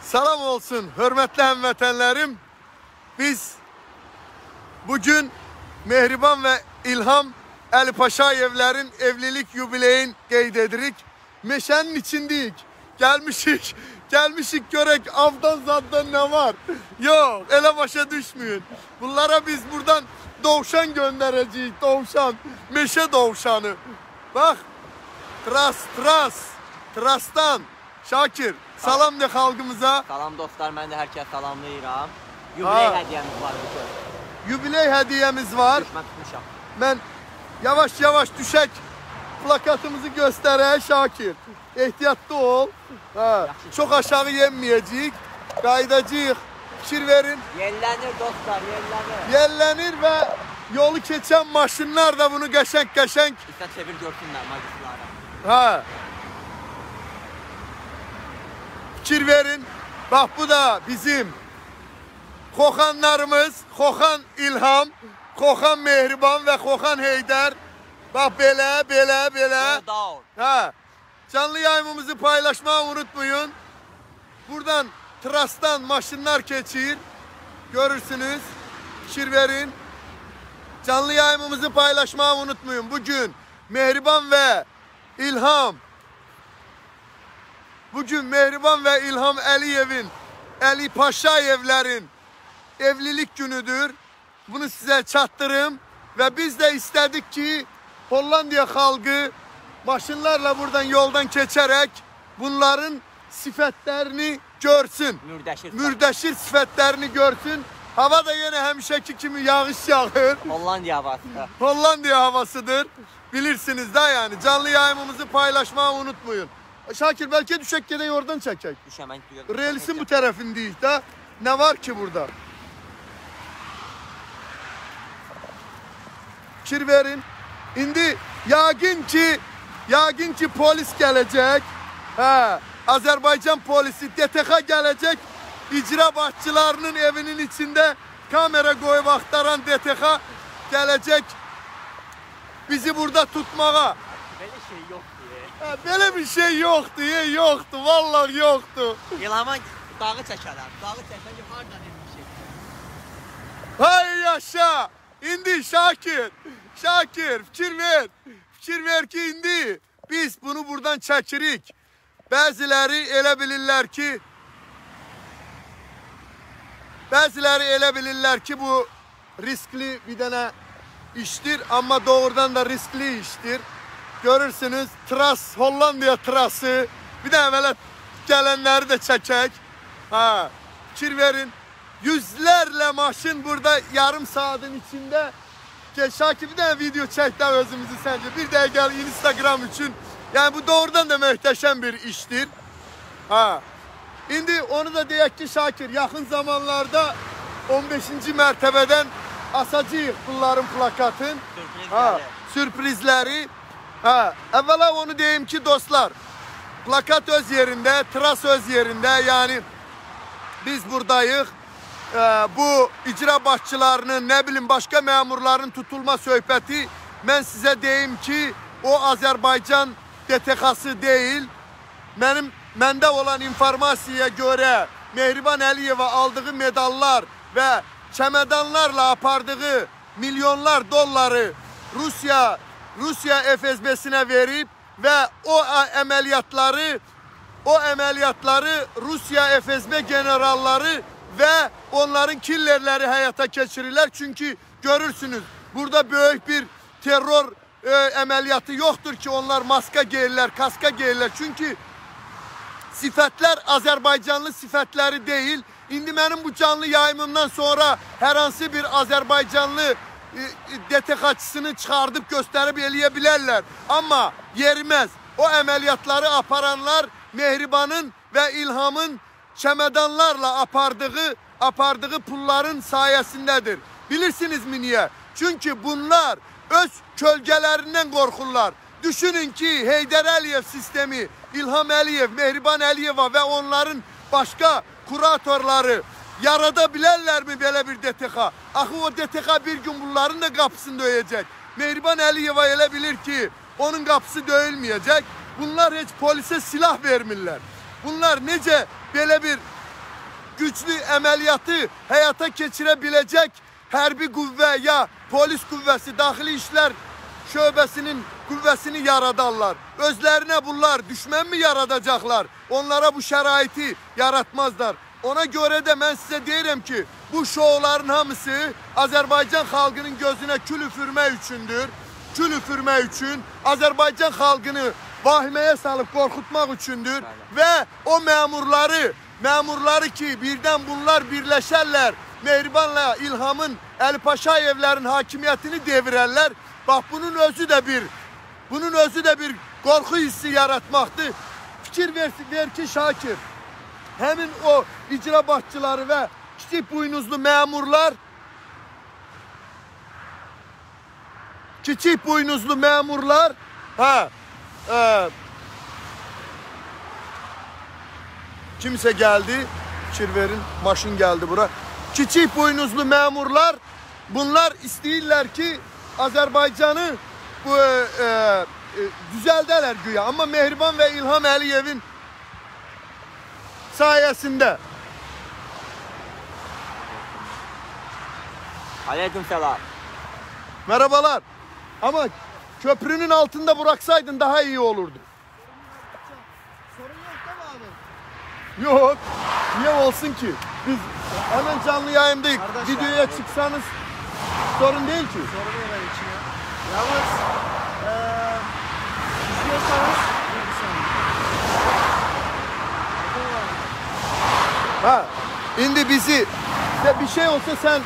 Salam olsun hürmetli hemvatanlarım. Biz bugün Mehriban ve İlham Ali Paşayevlerin evlilik yubileyin qeyd edirik. Meşənin içindeyik. Gelmişik görək avdan zaddan ne var. Yok, ele başa düşmeyin. Bunlara biz buradan doğuşan göndereceğiz. Doğuşan, meşe doğuşanı. Bak, Trastan. Şakir, salam de halkımıza. Salam dostlar, mən də hər kəs salamlayıram. Yubiley hədiyəmiz var bugün. Yubiley hədiyəmiz var. Düşmən tutmuşam. Ben yavaş düşək plakatımızı gösterək Şakir. Ehtiyatlı ol. Çok aşağı yenmeyəcəyik. Qaydacıyıq. Fikir verin. Yellənir dostlar, yellənir. Yellənir ve yolu keçen maşınlar da bunu qəşəng. İstə çevir görsünlər magistrlara. Fikir verin. Bak bu da bizim Koxanlarımız. Koxan İlham, Koxan Mehriban ve Koxan Heydər. Bak belə. Canlı yayımımızı paylaşmayı unutmayın. Buradan Trastan maşınlar geçir. Görürsünüz. Fikir verin. Canlı yayımımızı paylaşmayı unutmayın. Bugün Mehriban ve İlham Əliyevin, Ali Paşayevlerin evlilik günüdür. Bunu size çattırım ve biz de istedik ki Hollandiya halkı maşınlarla buradan yoldan geçerek bunların sifətlərini görsün. Mürdeşir sifətlərini görsün. Hava da yine hemşeki kimi yağış yağır. Hollandiya havasıdır. Bilirsiniz de yani. Canlı yayımımızı paylaşmayı unutmayın. Şakir belki düşek gedək oradan çəkək. Reelisin bu tarafındayız da. Ne var ki burada? Fikir verin. İndi yaqin ki polis gelecek. Azerbaycan polisi DTK gelecek. İcra başçılarının evinin içinde kamera koyup aktaran DTK gelecek. Bizi burada tutmağa. Böyle bir şey yoktu. Yoktu. Vallahi yoktu. İlhama dağı çəkərəm. Dağı çəkən hardan bir şey. Hay yaşa. İndi Şakir fikir ver ki indi biz bunu buradan çəkirik. Bəziləri elə bilirlər ki bu riskli bir dənə iştir ama doğrudan da riskli iştir. Görürsünüz Hollandiya trası. Bir de evvela gelenleri de çəkək. Fikir verin. Yüzlerle maşın burada yarım saatin içinde. Şakir bir tane video çəkdə özümüzü sence. Bir de gel Instagram için. Yani bu doğrudan da möhtəşəm bir iştir. İndi onu da deyək ki Şakir yakın zamanlarda 15. mərtəbədən asacağıq bunların plakatın. Sürprizleri. Evvela onu diyeyim ki dostlar, plakat öz yerinde, tras öz yerinde, yani biz buradayıq. Bu icra başçılarının, ne bileyim başka memurların tutulma söhbəti, ben size diyeyim ki o Azerbaycan DTK'sı değil. Məndə olan informasiyaya göre Mehriban Əliyeva aldığı medallar ve çemedanlarla apardığı milyonlar dolları Rusya FSB'sine verip ve o əməliyyatları Rusya FSB generalları ve onların killerleri hayata geçirirler. Çünkü görürsünüz burada büyük bir terör əməliyyatı yoktur ki onlar maska giyirler, kaska giyirler. Çünkü sifətlər Azerbaycanlı sifətləri değil. İndi benim bu canlı yayımımdan sonra herhangi bir Azerbaycanlı DTK'çısını çıkardıp gösterip eleyebilirler. Ama yerimez. O əməliyyatları aparanlar Mehriban'ın ve İlham'ın çemedanlarla apardığı pulların sayesindedir. Bilirsiniz mi niye? Çünkü bunlar öz kölgelerinden korkurlar. Düşünün ki Heydər Əliyev sistemi, İlham Əliyev, Mehriban Əliyeva ve onların başka kuratorları yaradabilirler mi böyle bir DTK? Axı o DTK bir gün bunların da kapısını döyecek. Mehriban Əliyeva elə bilir ki onun kapısı döyülmeyecek. Bunlar hiç polise silah vermirlər. Bunlar nece böyle bir güçlü əməliyyatı həyata keçirəbiləcək hərbi qüvvə ya polis qüvvəsi, daxili işlər şöbəsinin qüvvəsini yaradarlar. Özlərinə bunlar düşmən mi yaradacaqlar? Onlara bu şəraiti yaratmazlar. Ona görə də mən sizə deyirəm ki, bu şovların hamısı Azərbaycan xalqının gözünə kül üfürmək üçündür. Kül üfürmək üçün, Azərbaycan xalqını vahiməyə salıb qorxutmaq üçündür və o məmurları ki, birdən bunlar birləşərlər, Mehribanla İlhamın, Əli Paşayevlərin hakimiyyətini devirərlər. Bax, bunun özü də bir qorxu hissi yaratmaqdır. Fikir ver ki, Şakir, həmin o icra başçıları və kiçik buynuzlu məmurlar, kimsə gəldi, fikir verin, maşın gəldi bura. Kiçik buynuzlu məmurlar, bunlar istəyirlər ki, Azərbaycanı düzəldələr güya. Amma Mehriban və İlham Əliyevin sayəsində. Aleykümselam. Merhabalar. Ama köprünün altında bıraksaydın daha iyi olurdu. Sorun yok değil mi abi? Yok. Niye olsun ki? Biz hemen canlı yayındayız. Kardeş Videoya ya, çıksanız sorun değil ki. Sorun yok benim için ya. Yalnız istiyorsanız bir saniye. Ha. Şimdi bizi bir şey olsa sen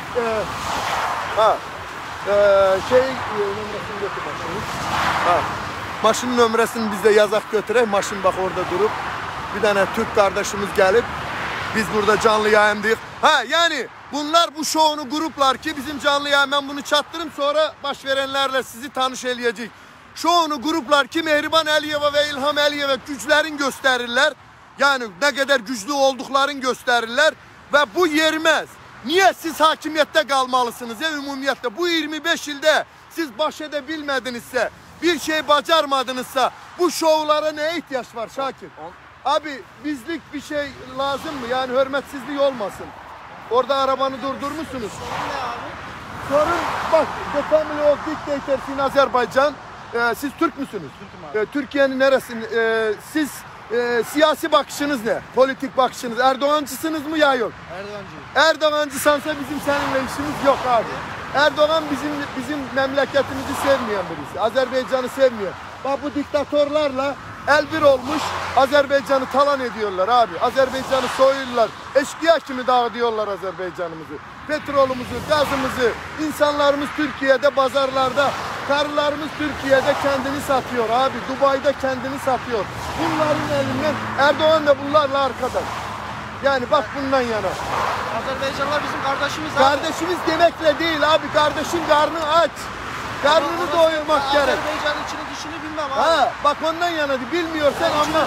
nömrəsini götür maşının. Ha. Maşının nömrəsini biz de yazaq götürək. Maşın bak orada durup. Bir tane Türk kardeşimiz gelip biz burada canlı yayındayıq. Ha, yani bunlar bu şovunu gruplar ki bizim canlı yayın, ben bunu çattırım sonra baş verenlerle sizi tanış eləyəcək. Şovunu gruplar ki Mehriban Əliyeva ve İlham Əliyeva güclerin gösterirler. Yani ne kadar güçlü olduklarını gösterirler ve bu yermez. Niye siz hakimiyette kalmalısınız ya ümumiyyətlə? Bu 25 ilde siz baş edebilmedinizse, bir şey bacarmadınızsa bu şovlara neye ihtiyaç var Şakir? Abi bizlik bir şey lazım mı? Yani hürmetsizlik olmasın. Orada arabanı durdurmuşsunuz. Sorun ne abi? Sorun bak, the family of dictators in Azerbaycan. Siz Türk müsünüz? Türk'üm abi. Türkiye'nin neresinde? Siz siyasi bakışınız ne? Politik bakışınız. Erdoğancısınız mı ya yok? Erdoğancıyım. Erdoğancısansa bizim seninle işimiz yok abi. Erdoğan bizim memleketimizi sevmeyen birisi. Azerbaycan'ı sevmiyor. Bak bu diktatörlerle elbir olmuş Azerbaycan'ı talan ediyorlar abi. Azerbaycan'ı soyuyorlar. Eşkıya kimi dağıtıyorlar Azerbaycan'ımızı. Petrolümüzü, gazımızı, insanlarımız Türkiye'de pazarlarda, karılarımız Türkiye'de kendini satıyor abi. Dubai'de kendini satıyor. Bunların elinden Erdoğan da bunlarla arkadaş. Yani bak bundan yana. Azerbaycanlılar bizim kardeşimiz abi. Kardeşimiz demekle değil abi. Kardeşin karnı aç. Karnını doyurmak gerek. Azerbaycan içini dışını bilmem abi. Ha, bak ondan yana bilmiyorsan ama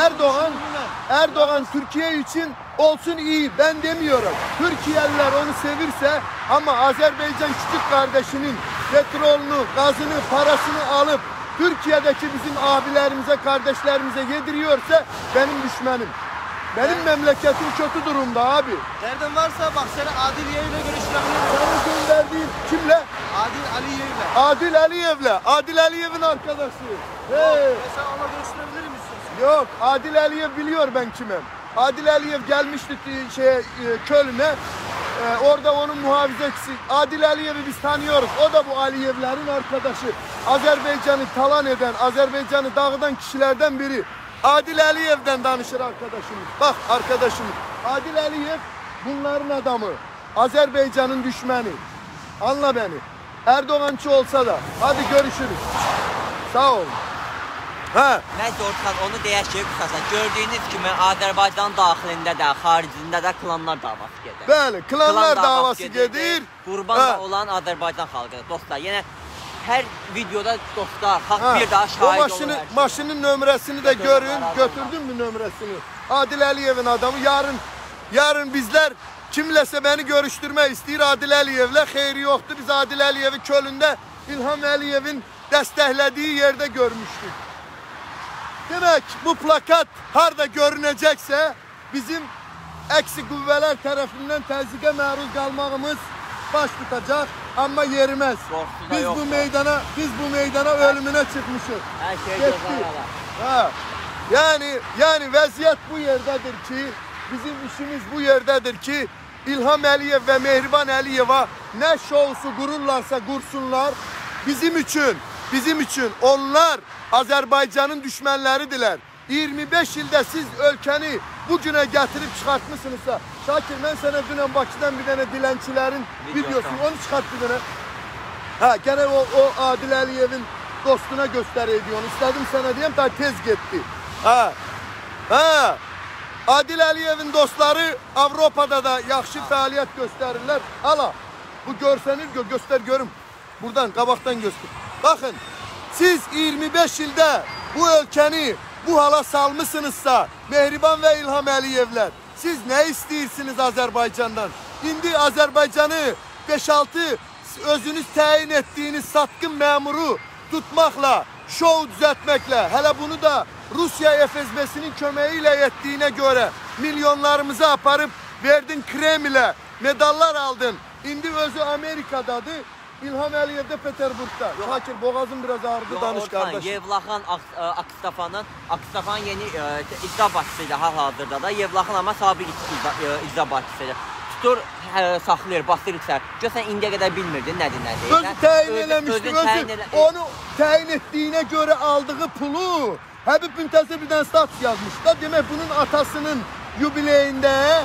Erdoğan Türkiye için olsun iyi, ben demiyorum. Türkiye'liler onu sevirse ama Azerbaycan küçük kardeşinin petrolünü, gazını, parasını alıp Türkiye'deki bizim abilerimize, kardeşlerimize yediriyorsa benim düşmanım. Benim memleketim kötü durumda abi. Derdin varsa bak seni Adiliye ile görüştürebilirim. Sana gönderdiğim kimle? Aliye ile. Adil Aliyev'le. Adil Aliyev'in arkadaşı. Hey. Mesela ona görüştürebilirim istiyorsan. Yok, Adil Aliyev biliyor ben kimim. Adil Aliyev gelmişti Köln'e. Orada onun muhafizecisi. Adil Aliyev'i biz tanıyoruz. O da bu Aliyevlerin arkadaşı. Azerbaycan'ı talan eden, Azerbaycan'ı dağıdan kişilerden biri. Adil Aliyev'den danışır arkadaşımız. Bak arkadaşımız. Adil Aliyev bunların adamı. Azerbaycan'ın düşmanı. Anla beni. Erdoğancı olsa da. Hadi görüşürüz. Sağ olun. Ha. Nəysə Orxan, onu deyək ki, qısasa gördüyünüz kimi Azərbaycan daxilində də, xaricində də klanlar davası gedir. Bəli, klanlar davası gedir. Qurban da olan Azərbaycan xalqı. Dostlar, yenə hər videoda dostlar, haqq bir daha şahid olur. O maşının nömrəsini də görün. Götürdün mü nömrəsini? Adil Əliyev'in adamı. Yarın bizler kimləsə beni görüştürmək istəyir Adil Əliyev'lə. Xeyri yoxdur. Biz Adil Əliyev'i Köln'də İlham Əliyev'in dəstəklədiyi yerde görmüşdük. Demek bu plakat harda görünecekse bizim əksi qüvvələr tərəfindən təzyiqə məruz qalmağımız baş tutacaq, amma yeriməz. Biz bu meydana ölümünə çıxmışıq. Hər şey Getdi. gözəl. Ha. Yəni vəziyyət bu yerdədir ki, bizim işimiz bu yerdədir ki, İlham Əliyev və Mehriban Əliyeva nə şousu qururlarsa qursunlar, bizim üçün onlar Azərbaycanın düşmənləridirlər. 25 ildə siz ölkəni bugünə gətirib çıxartmışsınızsa, Şakir, mən sənə dünən Bakıdan bir dənə dilənçilərin videosunu, onu çıxart bir dənə. Ha, gene o Adil Əliyevin dostuna göstərəydi onu. İstədim sənə deyəm, daha tez getdi. Ha. Adil Əliyevin dostları Avropada da yaxşı fəaliyyət göstərirlər. Hala, bu görsənir, göstər görüm. Buradan, qabaqdan göstər. Baxın, siz 25 ildə bu ölkəni bu hala salmışsınızsa, Mehriban və İlham Əliyevlər, siz nə istəyirsiniz Azərbaycandan? İndi Azərbaycanı 5-6 özünüz təyin etdiyiniz satqın məmuru tutmaqla, şou düzəltməklə, hələ bunu da Rusiya FSB-sinin köməyi ilə etdiyinə görə milyonlarımızı aparıb verdin Kremlə, medallar aldın. İndi özü Amerikadadır, İlham Əliyev də Peterburqda. Şakir, boğazım biraz ağrıdı, danış qardaşım. Yevlaxan Akstafanın yeni icra başçısıydı hal-hazırda da. Yevlaxan amma sabiq icra başçısıydı. Tutur, saxlayır, basır içər. Görsən, indiyə qədər bilmirdin, nədir. Özü təyin eləmişdi, onu təyin etdiyinə görə aldığı pulu Həbib Müntəzir bir dənə status yazmış da. Demək, bunun atasının yubileyində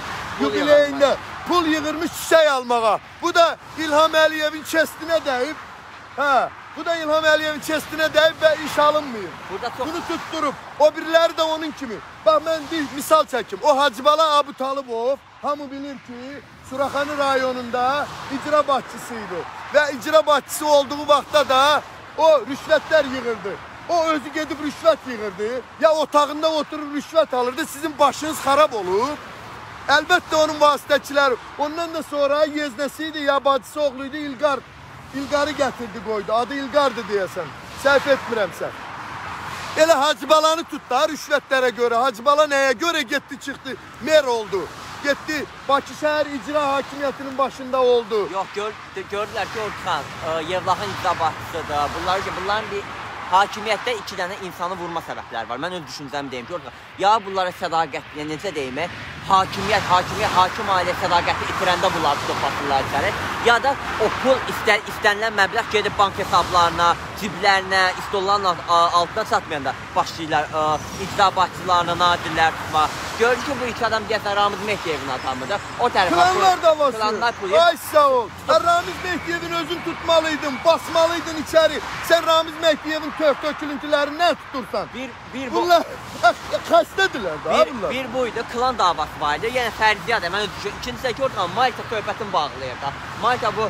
pul yığırmış çiçək almağa. Bu da İlham Əliyevin çestinə dəyib. Bu da İlham Əliyevin çestinə dəyib və iş alınmıyor. Bunu tutturub. O biriləri də onun kimi. Bax, mən bir misal çəkim. O Hacıbala Abu Talıbov, hamı bilir ki, Suraxanı rayonunda icra başçısıydı. Və icra başçısı olduğu vaxtda da o rüşvətlər yığırdı. O özü gedib rüşvət yığırdı. Ya otağında oturur rüşvət alırdı. Sizin başınız xarab olur. Əlbəttə onun vasitəçiləri. Ondan da sonra yeznəsiydi, ya bacısı oğluydu, İlqarı gətirdi qoydu. Adı İlqardı deyəsən. Səhv etmirəmsə. Elə Hacıbalanı tutdu rüşvətlərə görə. Hacıbala nəyə görə getdi çıxdı? Mer oldu. Getdi Bakı şəhər icra hakimiyyətinin başında oldu. Yox, gördülər ki, Orxan Yevlaxın icra başçısıdır. Bunların bir hakimiyyətdə 2 dənə insanı vurma səbəbləri var. Mən öz düşüncəmi deyim ki, ya bunlara sədaqət, necə deyim, hakim ailə sədaqəti itirəndə bunları toplatırlar içəri, ya da o pul istənilən məbləğ gedib bank hesablarına, ciblərinə, istolların altına çatmayanda başlayırlar icra başçılarına nadirlər tutma. Görür ki, bu iki adam deyəsən Ramiz Mehdiyevin adamıdır. O tərəfə Klanlar davası. Ay sağ ol. Sen Ramiz Mehdiyevin özün tutmalıydın, basmalıydın içeri. Sen Ramiz Mehdiyevin tökülüntülerini ne tutursan? Bunlar kastedirler daha bunlar. Bir buydu, klan davası vardı. Yəni fərziyyədir. Mən düşünürəm. İkincisi ki, orada Malta söhbətini bağlayır da. Malta bu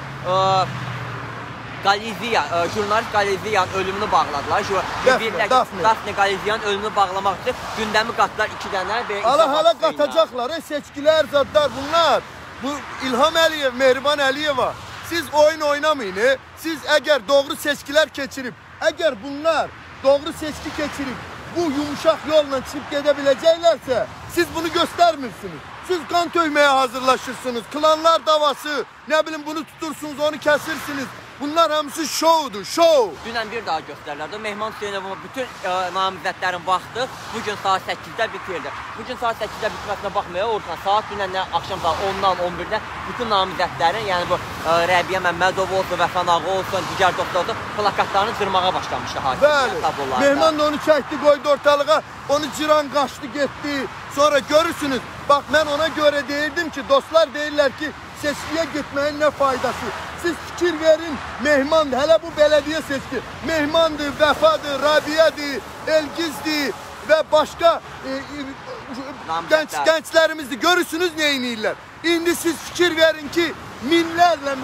Galiziya, jurnalist Galiziyanın ölümünü bağladılar. Dafne Galiziyanın ölümünü bağlamaq üçün gündəmi qatlar 2 dənə. Hala qatacaqlar, seçkilər zadlar bunlar. Bu İlham Əliyev, Mehriban Əliyeva. Siz oyun oynamayın. Siz əgər doğru seçkilər keçirib, əgər bunlar doğru seçki keçirib, bu yumuşaq yolla çıxıb gedə biləcəklərsə, siz bunu göstərmirsiniz. Siz kan tökməyə hazırlaşırsınız. Klanlar davası, nə bilim bunu tutursunuz, onu kəsirsiniz. Bunlar hamısı şoudur, şou. Dünən bir daha göstərilərdi. Mehman Hüseynovun bütün namizədlərin vaxtı bugün saat 8-də bitirdi. Bugün saat 8-də bitməsinə baxmayaq, ortadan saat dünən axşam saat 10-dan 11-də bütün namizədlərin, yəni bu Rəbiyə Məmmədov olsun, Vəfan Ağa olsun, digər dostlar olsun, plakatlarını cırmağa başlamışdı hakimiyyət tablolarda. Mehman da onu çəkdi, qoydu ortalığa, onu cıran qaçdı, getdi. Sonra görürsünüz, bax mən ona görə deyirdim ki, dostlar deyirlər ki, seçkiyə getməyin nə faydası? Siz fikir verin, Mehmandır, hələ bu belediye seçki. Mehmandır, Vəfadır, Rabiyədir, Elgizdir və başqa gənclərimizdir. Görürsünüz neyiniyirlər. İndi siz fikir verin ki, minlərlə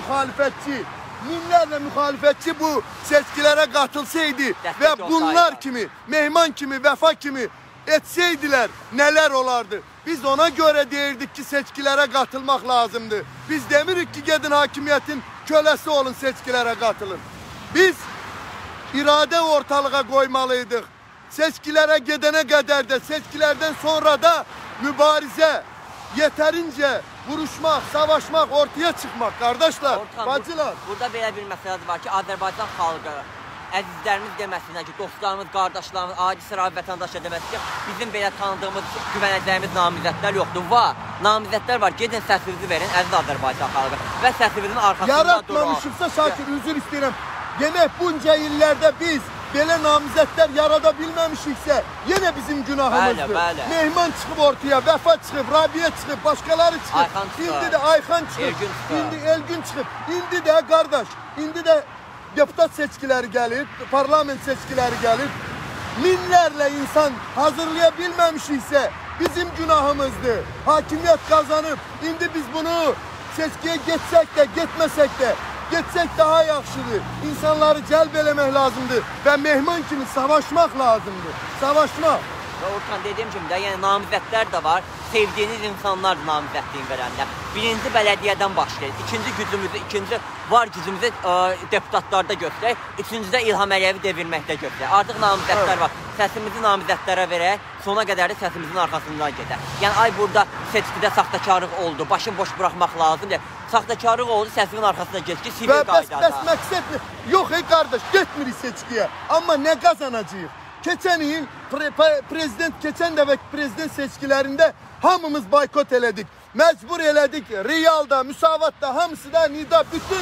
müxalifətçi bu seçkilərə qatılsaydı və bunlar kimi, Mehman kimi, Vəfa kimi etsəydilər nələr olardı? Biz ona göre deyirdik ki, seçkilərə qatılmaq lazımdır. Biz demirik ki, gedin hakimiyyətin köləsi olun, seçkilərə qatılın. Biz iradə ortalığa qoymalıydıq. Seçkilərə gedənə qədər də, seçkilərdən sonra da mübarizə, yeterince vuruşmak, savaşmak, ortaya çıkmak kardeşler, Ortam, bacılar. Burada belə bir məsələ var ki, Azərbaycan xalqı, əzizlərimiz deməsinlər ki, dostlarımız, qardaşlarımız, adi sıra vətəndaşlar deməsin ki, bizim belə tanıdığımız, güvənəcəyimiz namizədlər yoxdur. Var, namizədlər var. Gedin səsinizi verin, əziz Azərbaycan xalqı və səsinizin arkasında durun. Yaratmamışıqsa Şakir, üzr istəyirəm. Demək bunca illərdə biz belə namizədlər yarada bilməmişiksə, yenə bizim günahımızdır. Bəli. Mehman çıxıb ortaya, Vəfa çıxıb, Rabiyə çıxıb, başqaları çıxıb. Ayxan çıxıb. İndi də Ayxan çıxıb. Elgün çıxıb. İndi Elgün çıxıb. İndi də qardaş, indi də deputat seçkiləri gəlir, parlament seçkiləri gəlir. Minlərlə insan hazırlaya bilməmişiksə, bizim günahımızdır. Hakimiyyət qazanıb, indi biz bunu seçkiyə getsək də, getməsək də, getsək daha yaxşıdır. İnsanları cəlb eləmək lazımdır və Mehman kimi savaşmaq lazımdır. Savaşmaq. Və Orxan dediyim kimi də, yəni namizədlər də var. Sevdiyiniz insanlar namizədliyin verənlər. Birinci bələdiyyədən başlayır. İkinci var gücümüzü deputatlarda göstərək. Üçüncüdə İlham Əliyevi devirməkdə göstərək. Artıq namizədlər var. Səsimizi namizədlərə verək, sona qədər də səsimizin arkasından gedək. Yəni ay burada seçkidə saxtakarlıq oldu, başını boş buraxmaq lazımdır. Saxtakarlıq oldu, səsimin arkasına geç ki, sivil qaydada. Bəs məqsəd nə? Yox qardaş, getmirik seçkiyə. Amma nə qazanacağıq? Keçən il prezident, keçən dəfə prezident seçkilərində hamımız boykot elədik. Məcbur elədik. Realda, Müsavatda, hamısı da Nida, bütün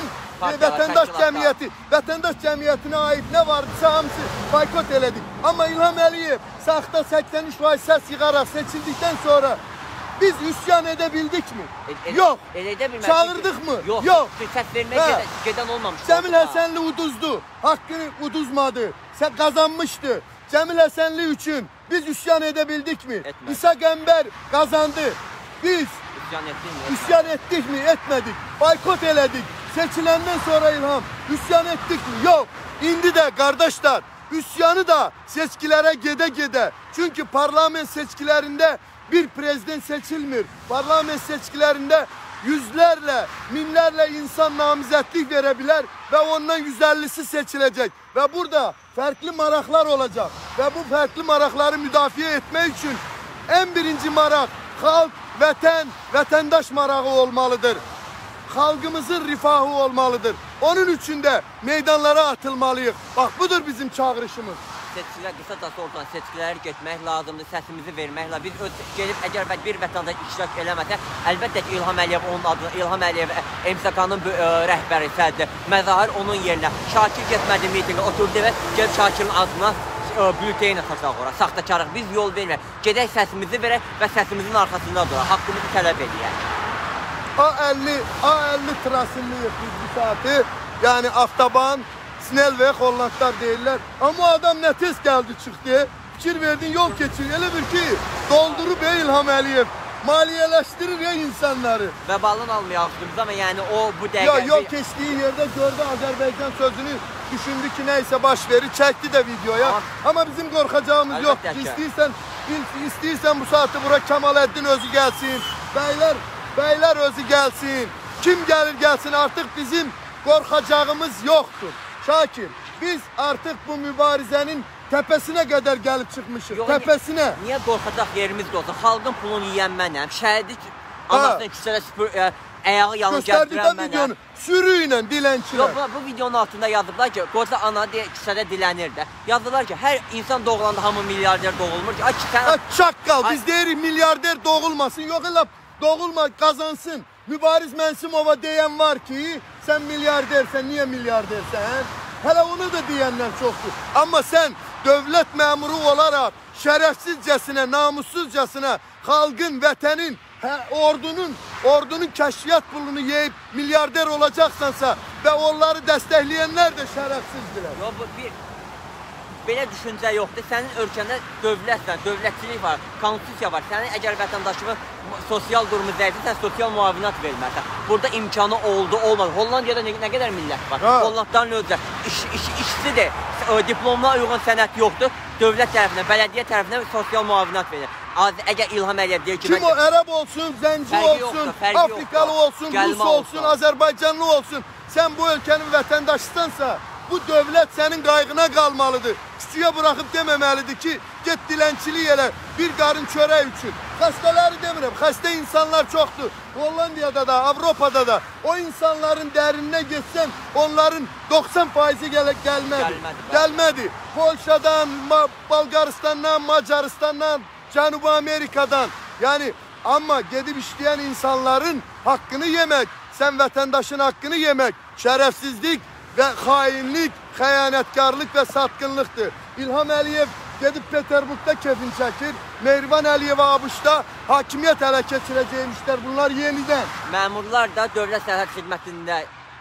vətəndaş cəmiyyətinə aid nə vardısa hamısı boykot elədik. Amma İlham Əliyev saxta 83% səs yığaraq seçildikdən sonra biz üsyan edə bildikmi? Yox. Çağırdıq mı? Yox. Səs verməyə gedən olmamış. Cəmil Həsənli uduzdu. Haqqını uduzmadı. Qazanmışdı. Cəmil Həsənli üçün biz üsyan edə bildikmi? İsa Qəmbər qazandı. Biz üsyan etdikmi? Etmədik. Boykot elədik. Seçiləndən sonra İlham üsyan etdikmi? Yox. İndi də qardaşlar üsyanı da seçkilərə gedə-gedə. Çünki parlament seçkilərində bir prezident seçilmir. Parlament seçkilərində yüzlərlə, minlərlə insan namizədlik verə bilər və ondan 150'si seçiləcək. Və burada fərqli maraqlar olacaq. Və bu fərqli maraqları müdafiə etmək üçün ən birinci maraq xalq, vətən, vətəndaş marağı olmalıdır. Xalqımızın rifahı olmalıdır. Onun üçün də meydanlara atılmalıyıq. Bax, budur bizim çağırışımız. Seçkilər, qısacası Orxan, seçkiləri getmək lazımdır, səsimizi vermək lazımdır. Biz gelib, əgər bir vətəndaş iştirak eləməsə, əlbəttə ki, İlham Əliyev onun adına, İlham Əliyev MSK-nın rəhbəri, sədri, məzahir onun yerinə. Şakir getmədi mitinqə, oturdu və gəlib Şakirin adına bülteyn atacaq ora, saxtakarıq. Biz yol vermək, gedək səsimizi verək və səsimizin arkasında duraq, haqqımızı tələb edək. A50 trasındayıq biz bu saati, yəni avtoban, Snell ve Hollandlar deyirlər. Amma adam nə tez gəldi çıxdı, fikir verdin yol keçir. Elə bir ki, doldurub İlham Əliyev, maliyyələşdirir insanları. Vəbalın almayaq üstümüzdə, amma yəni o bu dəqiqə... Yol keçdiyi yerdə gördü Azərbaycan sözünü, düşündü ki, nəysə baş verir, çəkdi də videoya. Amma bizim qorxacağımız yoxdur ki, istəyirsən bu saati bura Kemaləddin özü gəlsin, bəylər özü gəlsin, kim gəlir gəlsin, artıq bizim qorxacağımız yoxdur. Şakir, biz artıq bu mübarizənin təpəsinə qədər gəlib çıxmışıq, təpəsinə. Niyə qorxacaq yerimiz də olsa, xalqın pulunu yiyən mənəm, şəhədik anasını küçələ ayağı yanı gətirən mənəm. Sürü ilə dilənçilər. Bu videonun altında yazıblar ki, qoca ana küçədə dilənir də. Yazıblar ki, hər insan doğulanda hamı milyarder doğulmur ki. Çaqqal, biz deyirik milyarder doğulmasın, yox elə doğulma, qazansın. Mübariz Mənsimova deyən var ki, sən milyardersən, niyə milyardersən? Hələ onu da deyənlər çoxdur. Amma sən dövlət məmuru olaraq şərəfsizcəsinə, namussuzcasına xalqın, vətənin, ordunun kəşfiyyat pulunu yeyib milyarder olacaqsansa və onları dəstəkləyənlər də şərəfsizdirlər. Belə düşüncə yoxdur. Sənin ölkəndə dövlətsən, dövlətçilik var, konstitusiya var. Sənin əgər vətəndaşının sosial durumu zəifdir, sən sosial müavinat verməlisən. Burada imkanı oldu, olmadı. Hollandiyada nə qədər millət var? Hollandların özü işçidir, diplomuna uyğun sənət yoxdur. Dövlət tərəfindən, bələdiyyə tərəfindən sosial müavinat verir. Əgər İlham Əliyev deyir ki... Kim o, ərəb olsun, zənci olsun, Afrikalı olsun, Rus olsun, Azərbaycanlı olsun. Sən bu ölkənin vətəndaşısansa, Bu dövlət sənin qayğına qalmalıdır. Küçüyə buraxıb deməməlidir ki, get dilənçilik elə bir qarın çörək üçün. Xəstələri demirəm, xəstə insanlar çoxdur. Hollandiyada da, Avropada da. O insanların dərinə getsən, onların 90%-i gəlmədi. Polşadan, Balqaristandan, Macaristandan, Cənubi Amerikadan. Yəni, amma gedib işləyən insanların haqqını yemək, sən vətəndaşın haqqını yemək, şərəfsizlik və xainlik, xəyanətkarlıq və satqınlıqdır. İlham Əliyev gedib Peterburqda kefin çəkir, Mehriban Əliyeva ABŞ-da hakimiyyət ələ keçirəcəkmişlər. Bunlar yenidən. Məmurlar da dövlət sərhəd xidmətində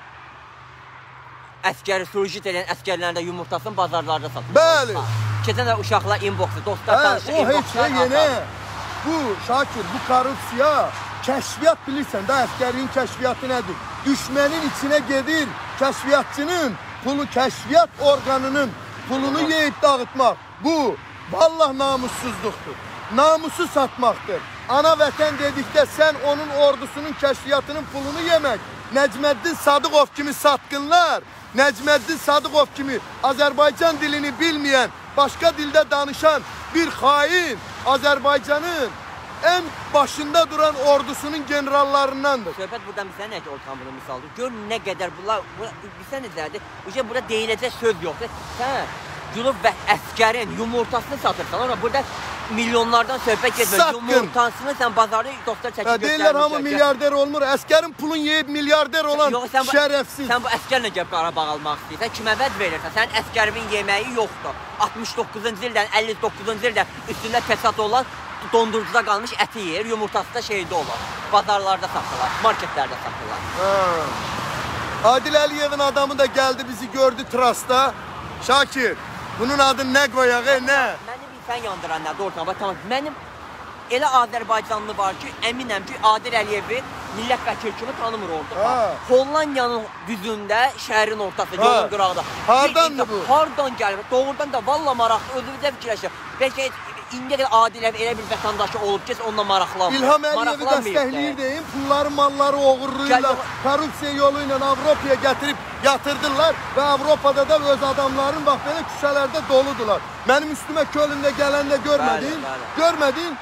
əskəri surjit edən əskərlərində yumurtasını bazarlarda satır. Bəli. Keçən də uşaqlar inboxda, dostlar tanışır inboxda. O heç yenə. Bu, Şakir, bu korrupsiya, kəşfiyyat bilirsən də, əskərin kəşfiyyatı nədir? Düşmənin içinə gedir, kəşfiyyatçının pulu, kəşfiyyat orqanının pulunu yeyib dağıtmaq. Bu, vallah namussuzluqdur. Namusu satmaqdır. Ana vətən dedikdə sən onun ordusunun kəşfiyyatının pulunu yemək. Nəcməddin Sadıqov kimi satqınlar, Nəcməddin Sadıqov kimi Azərbaycan dilini bilməyən, başqa dildə danışan bir xain Azərbaycanın ən başında duran ordusunun generallarındandır. Söhbət buradan bizə nə ki, Orxan bunu misaldır. Gör nə qədər bunlar, bizə necədir? Burada deyiləcək söz yoxdur. Sən Cülub və əskərin yumurtasını satırsan. Ona burada milyonlardan söhbət getmir. Yumurtasını sən bazarda dostlar çəkib göstərmişsən. Deyirlər, hamı milyarder olmur. Əskərin pulun yeyib milyarder olan şərəfsiz. Sən bu əskərlə gəlib Qarabağ almaq istəyirsən. Kimə vəd verirsən? Sənin əskərimin yeməyi yoxdur. 69-cu ildən 59-cu ildən üstündə təsad olan dondurucuda qalmış əti yeyir, yumurtası da şeydə olur. Bazarlarda satırlar, marketlərdə satırlar. Adil Əliyevin adamı da gəldi, bizi gördü trasta. Şakir, bunun adını nə qoyaq, nə? Məni bir sən yandıran nədir Orxan? Tamam, mənim elə Azərbaycanlı var ki, əminəm ki, Adil Əliyevi millət vəkili kimi tanımır orada. Hollandiyanın düzündə, şəhərin ortası, yolun qırağında. Hardandır bu? Hardan gəlir? Doğrudan da valla maraqlı, özünüzə fikirləşir. Bəlkə indiyə qədər Adil Əliyev elə bir vətəndaşı olub ki, onunla maraqlanmır. İlham Əliyevi dəstəkləyir deyim, pulları, malları oğurluyurlar. Korrupsiya yolu ilə Avropaya gətirib yatırdılar və Avropada da öz adamların bax belə küçələrdə doludular. Mənim üstümə Kölündə gələndə görmədin? Görmədin?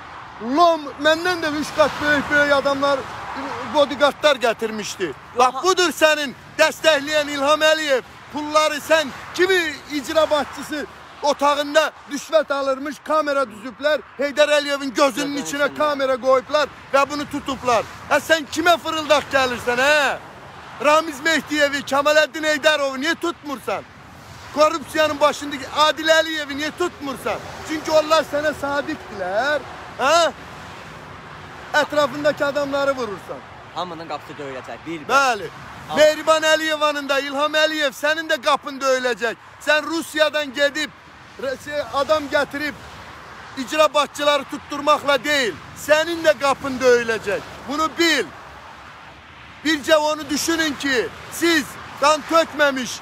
Məndən də 3 qat böyük adamlar, bodyguardlar gətirmişdi. Bax, budur sənin dəstəkləyən İlham Əliyev. Pulları sən kimi icra başçısı otağında rüşvət alırmış, kamera düzüblər, Heydər Əliyevin gözünün içinə kamera qoyublar və bunu tutublar. Sən kimə fırıldaq gəlirsən, hə? Ramiz Mehdiyevi, Kemaləddin Heydərovu niyə tutmursan? Korrupsiyanın başındakı Adil Əliyevi niyə tutmursan? Çünki onlar sənə sadiqdirlər, hə? Ətrafındakı adamları vurursan. Hamının qapısı döyüləcək, bir-bir. Bəli. Mehriban Əliyevanın da, İlham Əliyev sənin də qapın döyüləcək. Sən Rusiyadan gedib, adam gətirib, icra başçıları tutturmaqla deyil, sənin də qapın döyüləcək. Bunu bil. Bircə onu düşünün ki, siz qan tökməmiş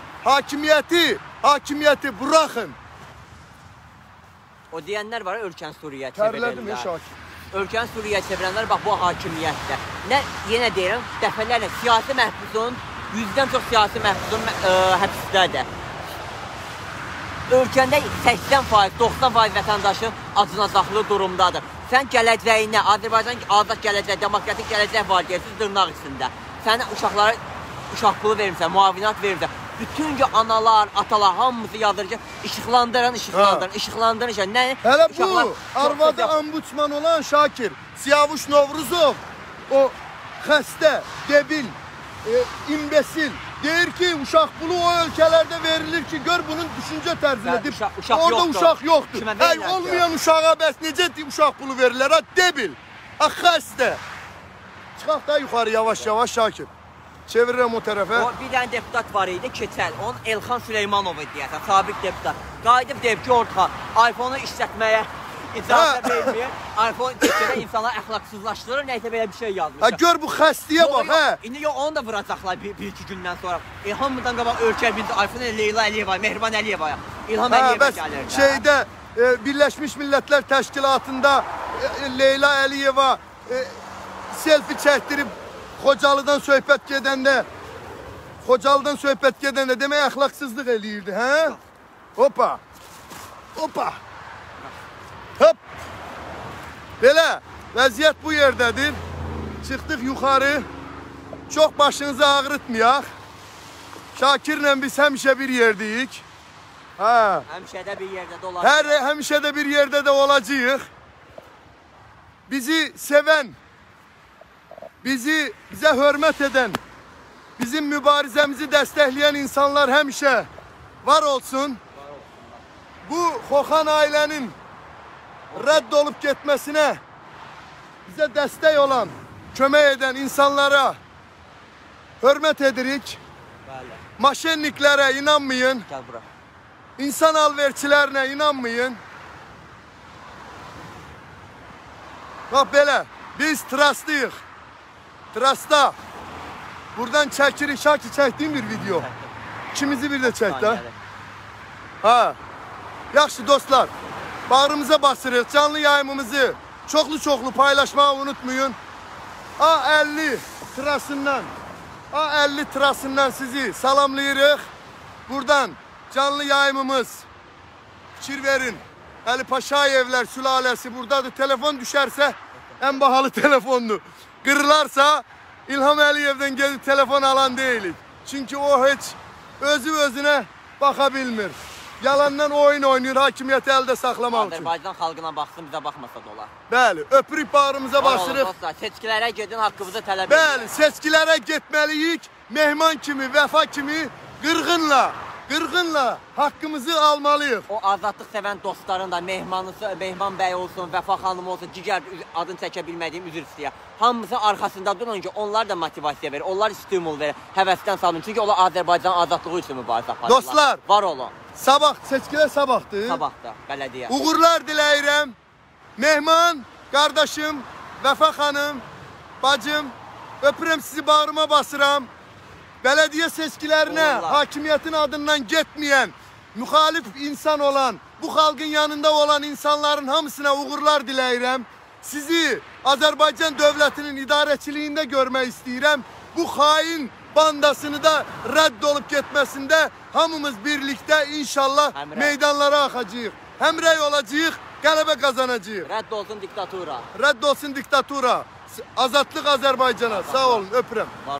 hakimiyyəti buraxın. O deyənlər var, ölkəni Suriyaya Tərlədim, çevirənlər. Ölkəni Suriyaya çevirənlər, bax, bu hakimiyyətdə. Yenə deyirəm, dəfələrlə siyasi məhbusun, 100-dən çox siyasi məhbusun həbsdədir. Ölkəndə 80%, 90% vətəndaşın acınacaqlı durumdadır. Sən gələcəyinə, Azərbaycan azad gələcək, demokratik gələcək var deyirsiz dırnaq içində. Sən uşaqlara uşaq pulu verirsən, müavinat verirsən. Bütün ki, analar, atalar hamımızı yazır ki, işıqlandırın. Nə? Hələ bu, arvadı ambudsman olan Şakir, Siyavuş Novruzov, o xəstə, debil, imbesil, deyir ki, uşaq pulu o ölkələrdə verilir ki, gör bunun düşüncə tərzinədir. Orada uşaq yoxdur. Olmayan uşağa bəs necə uşaq pulu verirlər, ha, debil, ha, xəstə. Çıxaq da yuxarı yavaş-yavaş Şakir. Çevirirəm o tərəfə. Bir dənə deputat var idi, keçəl. Onun Elxan Süleymanov deyəsən, sabiq deputat. Qayıdıb deyib ki, Orxan, iPhone-u işlətməyə icazə vermir. iPhone keçələ insanlar əxlaqsızlaşdırır, nəysə belə bir şey yazmış. Ha, gör bu xəstəyə bax, hə. İndi onu da vuracaqlar bir-iki gündən sonra. Hamıdan qabaq ölkə bizi iPhone Leyla Əliyevaya, Mehriban Əliyevaya, İlham Əliyevə gəlir. Şeydə, Birləşmiş Millətlər Təşkilatında Leyla Əliyeva selfie çəkdirib Xocalıdan söhbət gedəndə Xocalıdan söhbət gedəndə demək əxlaqsızlıq eləyirdi, hə? Hoppa. Hoppa. Hop. Belə, vəziyyət bu yerdədir. Çıxdıq yuxarı. Çox başınızı ağrıtmayaq. Şakirlə biz həmişə bir yerdəyik. Hə. Həmişə də bir yerdə də olacaq. Həmişə də bir yerdə də olacağıq. Bizi sevən, bizə hörmət edən, bizim mübarizəmizi dəstəkləyən insanlar həmişə var olsun. Bu Xoxan ailənin rədd olub getməsinə bizə dəstək olan, kömək edən insanlara hörmət edirik. Bəli. Maşenniklərə inanmayın. Gəl bura. İnsan alverçilərinə inanmayın. Bax belə, biz trastıyıq. Trasta. Buradan çəkirik, Şaki çəkdiyim bir video. İkimizi bir də çək də. Ha. Yaxşı dostlar, bağrımıza basırıq. Canlı yayımımızı çoxlu paylaşmağı unutmayın. A50 trasından sizi salamlayırıq. Buradan canlı yayımımız, fikir verin. Ali Paşayevlər sülaləsi buradadır. Telefon düşərsə ən bahalı telefondur. Qırılarsa İlham Əliyevdən gedib telefon alan deyilik. Çünki o heç özünə baxa bilmir. Yalandan oyun oynayır, hakimiyyəti əldə saxlamaq üçün. Azərbaycan xalqına baxsın, bizə baxmasa da olar. Bəli, öpürük bağrımıza basırıq. Seçkilərə gedin, haqqımızı tələb edin. Bəli, seçkilərə getməliyik. Mehman kimi, vəfa kimi qırğınla haqqımızı almalıyıq. O azadlıq sevən dostların da Mehman bəy olsun, Vəfa xanım olsun, digər adını çəkə bilmədiyim üzr istəyir. Hamısı arxasında durun ki, onlar da motivasiya verir, onlar stimul verir, həvəsdən salın. Çünki onlar Azərbaycan azadlığı üçün mübarizə aparırlar. Dostlar, var olun. Sabah, seçkilər sabahdır. Sabahda, bələdiyyə. Uğurlar diləyirəm. Mehman, qardaşım, Vəfa xanım, bacım, öpürəm sizi, bağrıma basıram. Bələdiyyə seçkilərinə hakimiyyətin adından getməyən, müxalif insan olan, bu xalqın yanında olan insanların hamısına uğurlar diləyirəm. Sizi Azərbaycan dövlətinin idarəçiliyində görmək istəyirəm. Bu xain bandasını da rədd olub getməsində hamımız birlikdə inşallah meydanlara axacağıq. Həmrəy olacağıq, qələbə qazanacağıq. Rədd olsun diktatura. Rədd olsun diktatura. Azadlıq Azərbaycana. Sağ olun, öpürəm.